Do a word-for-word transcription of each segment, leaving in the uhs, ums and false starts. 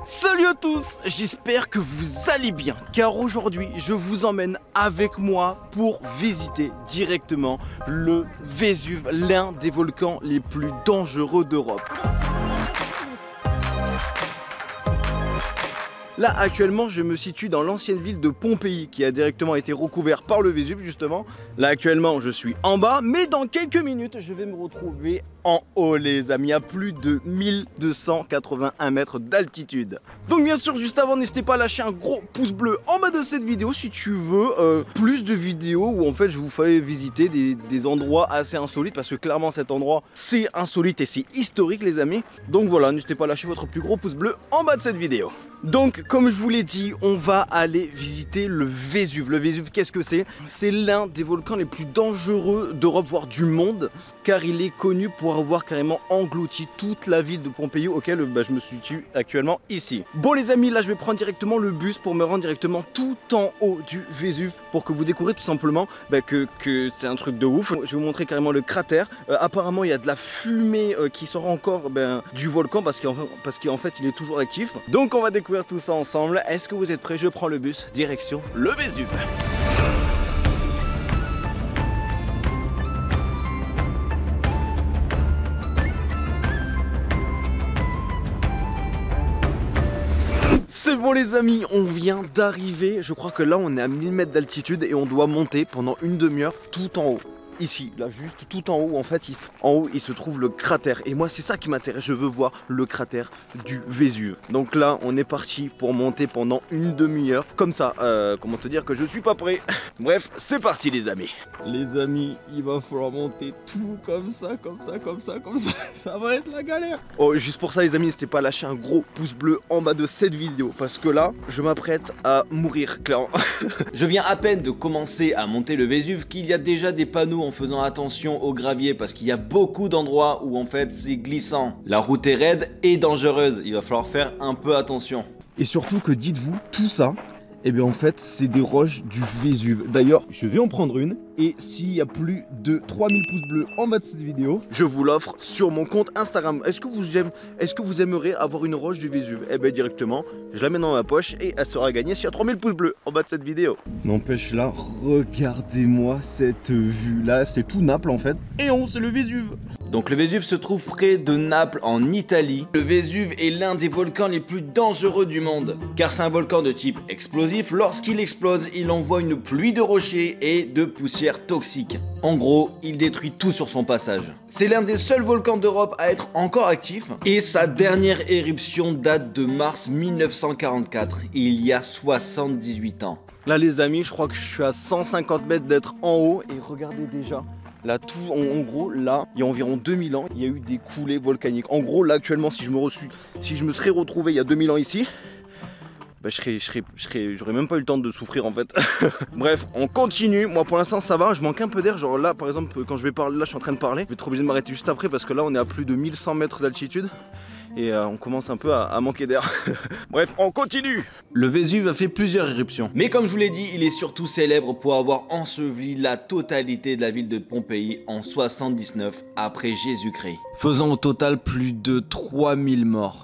Salut à tous, j'espère que vous allez bien car aujourd'hui je vous emmène avec moi pour visiter directement le Vésuve, l'un des volcans les plus dangereux d'Europe. Là actuellement je me situe dans l'ancienne ville de Pompéi qui a directement été recouverte par le Vésuve justement. Là actuellement je suis en bas mais dans quelques minutes je vais me retrouver en haut les amis, à plus de mille deux cent quatre-vingt-un mètres d'altitude. Donc bien sûr juste avant n'hésitez pas à lâcher un gros pouce bleu en bas de cette vidéo si tu veux euh, plus de vidéos où en fait je vous fais visiter des, des endroits assez insolites parce que clairement cet endroit c'est insolite et c'est historique les amis. Donc voilà, n'hésitez pas à lâcher votre plus gros pouce bleu en bas de cette vidéo. Donc comme je vous l'ai dit, on va aller visiter le Vésuve. Le Vésuve, qu'est-ce que c'est? C'est l'un des volcans les plus dangereux d'Europe, voire du monde, car il est connu pour avoir carrément englouti toute la ville de Pompéi auquel bah, je me situe actuellement ici. Bon les amis, là je vais prendre directement le bus pour me rendre directement tout en haut du Vésuve pour que vous découvriez tout simplement bah, que, que c'est un truc de ouf. Je vais vous montrer carrément le cratère. Euh, apparemment il y a de la fumée euh, qui sort encore bah, du volcan parce qu'en parce qu'en fait il est toujours actif. Donc on va découvrir tout ça ensemble. Est-ce que vous êtes prêts? Je prends le bus direction le Vésuve. C'est bon les amis, on vient d'arriver. Je crois que là on est à mille mètres d'altitude et on doit monter pendant une demi-heure tout en haut. Ici, là juste tout en haut, en fait, il, en haut il se trouve le cratère. Et moi c'est ça qui m'intéresse, je veux voir le cratère du Vésuve. Donc là on est parti pour monter pendant une demi-heure. Comme ça, euh, comment te dire que je suis pas prêt. Bref, c'est parti les amis. Les amis, il va falloir monter tout comme ça, comme ça, comme ça, comme ça. Ça va être la galère. Oh, juste pour ça les amis, n'hésitez pas à lâcher un gros pouce bleu en bas de cette vidéo. Parce que là, je m'apprête à mourir, clairement. Je viens à peine de commencer à monter le Vésuve qu'il y a déjà des panneaux en faisant attention au gravier parce qu'il y a beaucoup d'endroits où en fait c'est glissant. La route est raide et dangereuse, il va falloir faire un peu attention. Et surtout que dites-vous, tout ça, eh bien en fait c'est des roches du Vésuve. D'ailleurs je vais en prendre une et s'il y a plus de trois mille pouces bleus en bas de cette vidéo, je vous l'offre sur mon compte Instagram. Est-ce que vous aimez, est-ce que vous aimeriez avoir une roche du Vésuve? Eh bien directement je la mets dans ma poche et elle sera gagnée s'il y a trois mille pouces bleus en bas de cette vidéo. N'empêche là, regardez-moi cette vue là, c'est tout Naples en fait. Et on, c'est le Vésuve. Donc le Vésuve se trouve près de Naples en Italie. Le Vésuve est l'un des volcans les plus dangereux du monde car c'est un volcan de type explosif. Lorsqu'il explose, il envoie une pluie de rochers et de poussière toxique. En gros, il détruit tout sur son passage. C'est l'un des seuls volcans d'Europe à être encore actif et sa dernière éruption date de mars mille neuf cent quarante-quatre, il y a soixante-dix-huit ans. Là les amis, je crois que je suis à cent cinquante mètres d'être en haut et regardez déjà. Là, tout, en, en gros, là, il y a environ deux mille ans, il y a eu des coulées volcaniques. En gros, là, actuellement, si je me, reçu, si je me serais retrouvé il y a deux mille ans ici, bah, je serais, je serais, je serais, j'aurais même pas eu le temps de souffrir en fait. Bref, on continue. Moi, pour l'instant, ça va. Je manque un peu d'air. Genre là, par exemple, quand je vais parler, là, je suis en train de parler. Je vais être obligé de m'arrêter juste après parce que là, on est à plus de mille cent mètres d'altitude. Et euh, on commence un peu à, à manquer d'air. Bref, on continue. Le Vésuve a fait plusieurs éruptions. Mais comme je vous l'ai dit, il est surtout célèbre pour avoir enseveli la totalité de la ville de Pompéi en soixante-dix-neuf après Jésus-Christ, faisant au total plus de trois mille morts.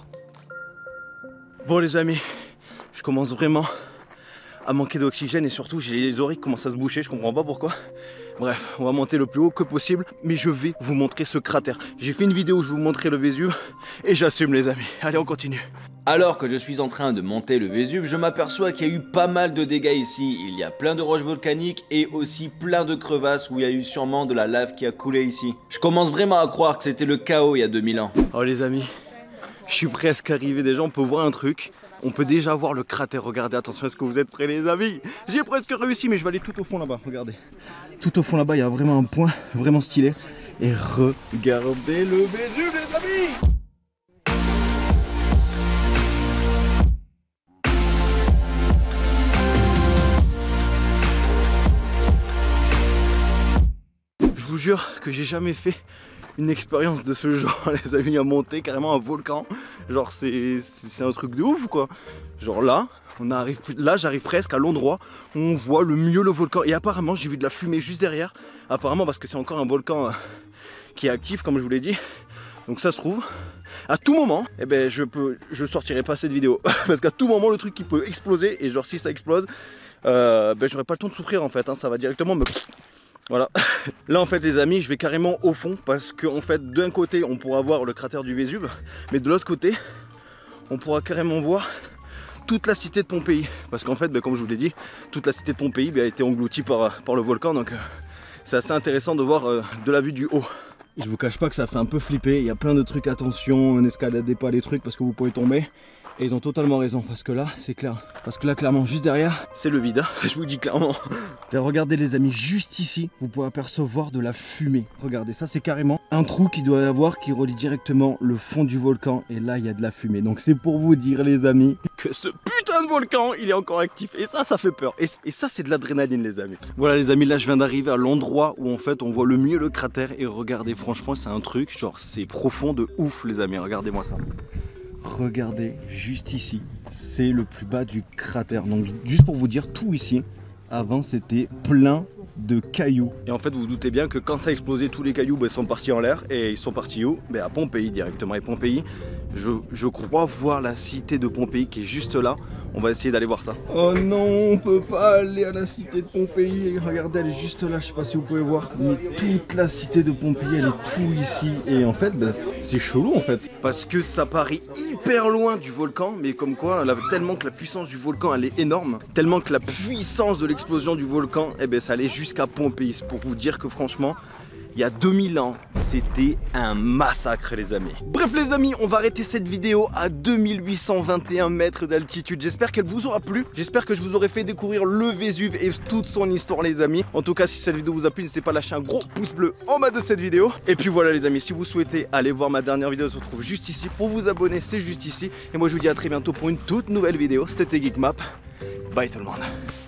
Bon les amis, je commence vraiment à manquer d'oxygène et surtout j'ai les oreilles qui commencent à se boucher, je comprends pas pourquoi. Bref, on va monter le plus haut que possible, mais je vais vous montrer ce cratère. J'ai fait une vidéo où je vous montrais le Vésuve et j'assume les amis. Allez, on continue. Alors que je suis en train de monter le Vésuve, je m'aperçois qu'il y a eu pas mal de dégâts ici. Il y a plein de roches volcaniques et aussi plein de crevasses où il y a eu sûrement de la lave qui a coulé ici. Je commence vraiment à croire que c'était le chaos il y a deux mille ans. Oh les amis, je suis presque arrivé déjà, on peut voir un truc. On peut déjà voir le cratère, regardez, attention, est-ce que vous êtes prêts les amis? J'ai presque réussi, mais je vais aller tout au fond là-bas, regardez. Tout au fond là-bas, il y a vraiment un point vraiment stylé. Et regardez le Vésuve les amis! Je vous jure que j'ai jamais fait une expérience de ce genre, les amis, à monter carrément un volcan. Genre c'est un truc de ouf quoi. Genre là, on arrive, là j'arrive presque à l'endroit où on voit le mieux le volcan. Et apparemment j'ai vu de la fumée juste derrière. Apparemment parce que c'est encore un volcan euh, qui est actif comme je vous l'ai dit. Donc ça se trouve, à tout moment, eh ben, je peux, je sortirai pas cette vidéo. Parce qu'à tout moment, le truc qui peut exploser, et genre si ça explose, euh, ben, j'aurai pas le temps de souffrir en fait, hein, ça va directement me... Voilà. Là en fait les amis, je vais carrément au fond, parce qu'en fait d'un côté on pourra voir le cratère du Vésuve, mais de l'autre côté, on pourra carrément voir toute la cité de Pompéi. Parce qu'en fait, ben, comme je vous l'ai dit, toute la cité de Pompéi ben, a été engloutie par, par le volcan, donc euh, c'est assez intéressant de voir euh, de la vue du haut. Je vous cache pas que ça fait un peu flipper, il y a plein de trucs, attention, n'escaladez pas les trucs parce que vous pouvez tomber. Et ils ont totalement raison, parce que là, c'est clair. Parce que là, clairement, juste derrière, c'est le vide, hein, je vous dis clairement. Et regardez les amis, juste ici, vous pouvez apercevoir de la fumée. Regardez, ça c'est carrément un trou qui doit y avoir, qui relie directement le fond du volcan. Et là, il y a de la fumée. Donc c'est pour vous dire les amis, que ce putain de volcan, il est encore actif. Et ça, ça fait peur. Et, et ça, c'est de l'adrénaline les amis. Voilà les amis, là je viens d'arriver à l'endroit où en fait, on voit le mieux le cratère. Et regardez, franchement, c'est un truc, genre, c'est profond de ouf les amis, regardez-moi ça. Regardez juste ici, c'est le plus bas du cratère. Donc juste pour vous dire, tout ici, avant c'était plein de cailloux. Et en fait vous vous doutez bien que quand ça a explosé, tous les cailloux ben, sont partis en l'air. Et ils sont partis où? Ben, à Pompéi directement. Et Pompéi, je, je crois voir la cité de Pompéi qui est juste là. On va essayer d'aller voir ça. Oh non, on peut pas aller à la cité de Pompéi. Regardez, elle est juste là, je sais pas si vous pouvez voir. Mais toute la cité de Pompéi, elle est tout ici. Et en fait, ben, c'est chelou en fait. Parce que ça paraît hyper loin du volcan. Mais comme quoi, là, tellement que la puissance du volcan, elle est énorme. Tellement que la puissance de l'explosion du volcan, eh ben, ça allait jusqu'à Pompéi. C'est pour vous dire que franchement, il y a deux mille ans, c'était un massacre les amis. Bref les amis, on va arrêter cette vidéo à deux mille huit cent vingt et un mètres d'altitude. J'espère qu'elle vous aura plu. J'espère que je vous aurai fait découvrir le Vésuve et toute son histoire les amis. En tout cas, si cette vidéo vous a plu, n'hésitez pas à lâcher un gros pouce bleu en bas de cette vidéo. Et puis voilà les amis, si vous souhaitez aller voir ma dernière vidéo, elle se retrouve juste ici. Pour vous abonner, c'est juste ici. Et moi je vous dis à très bientôt pour une toute nouvelle vidéo. C'était Geekmap. Bye tout le monde.